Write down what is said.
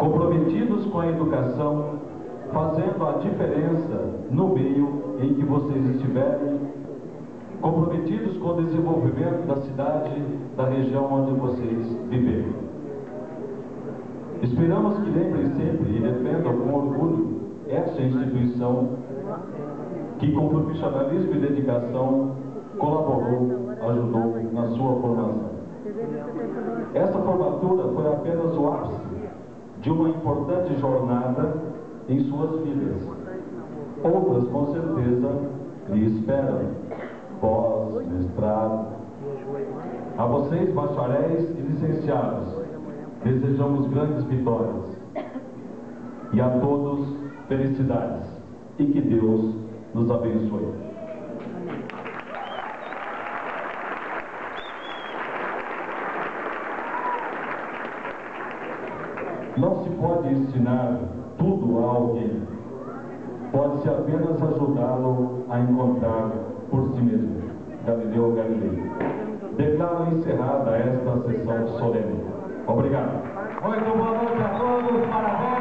comprometidos com a educação, fazendo a diferença no meio em que vocês estiverem, comprometidos com o desenvolvimento da cidade, da região onde vocês viverem. Esperamos que lembrem sempre e defendam com orgulho essa instituição que, com profissionalismo e dedicação, colaborou, ajudou na sua formação. Essa formatura foi apenas o ápice de uma importante jornada em suas vidas. Outras, com certeza, lhe esperam. Pós, mestrado. A vocês, bacharéis e licenciados, desejamos grandes vitórias. E a todos, felicidades. E que Deus nos abençoe. Não se pode ensinar tudo a alguém. Pode-se apenas ajudá-lo a encontrar por si mesmo. Galileu Galilei. Declaro encerrada esta sessão solene. Obrigado. Muito boa noite a todos. Parabéns.